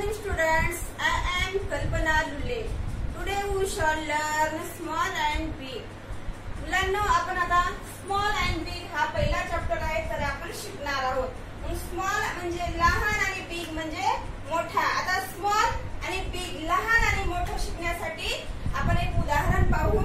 morning students, I am Kalpana Lulle. Today we shall learn small and big. मुलांनो आपण आता small and big हा पहिला chapter आहे तर आपण शिकणार आहोत. स्मॉल म्हणजे लहान आणि बिग म्हणजे मोठा. आता स्मॉल आणि बिग लहान आणि मोठा शिकण्यासाठी आपण एक उदाहरण पाहू.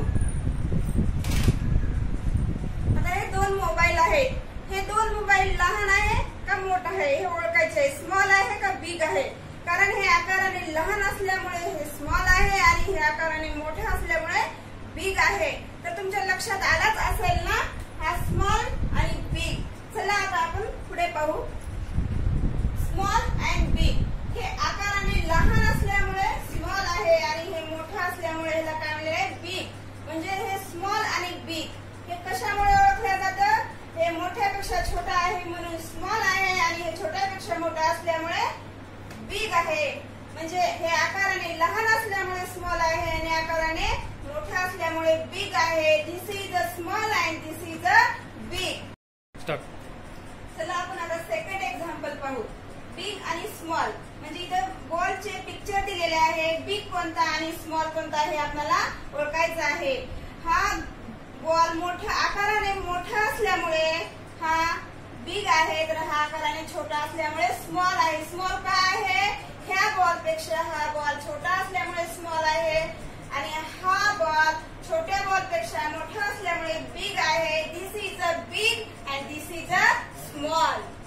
आता हे दोन मोबाईल आहेत. हे दोन मोबाईल लहान आहे का मोठा आहे हे ओळखायचे आहे. स्मॉल आहे का बिग आहे. कारण हे आकाराने लहान असल्यामुळे हे स्मॉल आहे आणि हे आकाराने मोठे असल्यामुळे बिग आहे. तर तुमच्या लक्षात आलाच असेल ना हा स्मॉल आणि बिग. चला आता आपण पुढे पाहू. स्मॉल अँड बिग हे आकाराने लहान असल्यामुळे स्मॉल आहे आणि हे मोठं असल्यामुळे ह्याला काय म्हणले बिग. म्हणजे हे स्मॉल आणि बिग हे कशामुळे ओळखले जातं. हे मोठ्यापेक्षा छोटा आहे म्हणून स्मॉल आहे आणि हे छोट्यापेक्षा मोठा असल्यामुळे बिग आहे. म्हणजे हे आकाराने लहान असल्यामुळे स्मॉल आहे आणि आकाराने मोठा असल्यामुळे बिग आहे. This is a small and this is a big. चला आपण आता सेकंड एक्झाम्पल पाहू. बिग आणि स्मॉल म्हणजे इथं बॉलचे पिक्चर दिलेले आहे. बिग कोणता आणि स्मॉल कोणता हे आपल्याला ओळखायचं आहे. हा बॉल मोठ्या आकाराने मोठा असल्यामुळे हा बिग आहे तर हा आकाराने छोटा असल्यामुळे स्मॉल आहे. स्मॉल का आहे. ह्या बॉल पेक्षा हा बॉल छोटा असल्यामुळे स्मॉल आहे आणि हा बॉल छोट्या बॉल पेक्षा मोठा असल्यामुळे बिग आहे. This is a big and this is a small.